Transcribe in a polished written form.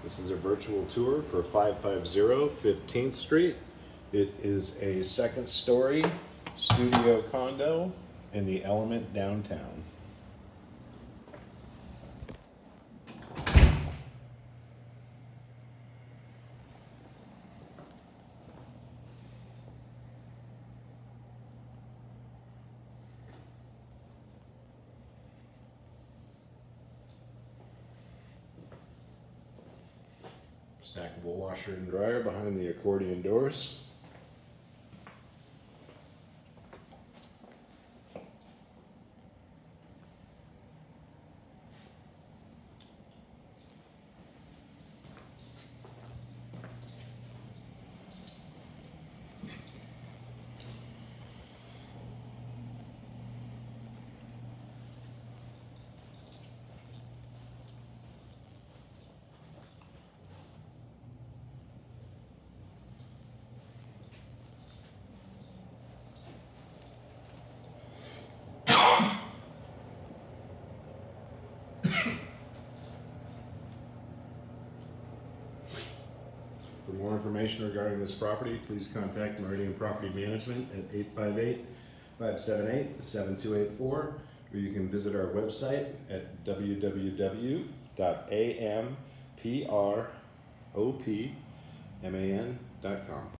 This is a virtual tour for 550 15th Street. It is a second story studio condo in the Element downtown. Stackable washer and dryer behind the accordion doors. For more information regarding this property, please contact Meridian Property Management at 858-578-7284, or you can visit our website at www.ampropman.com.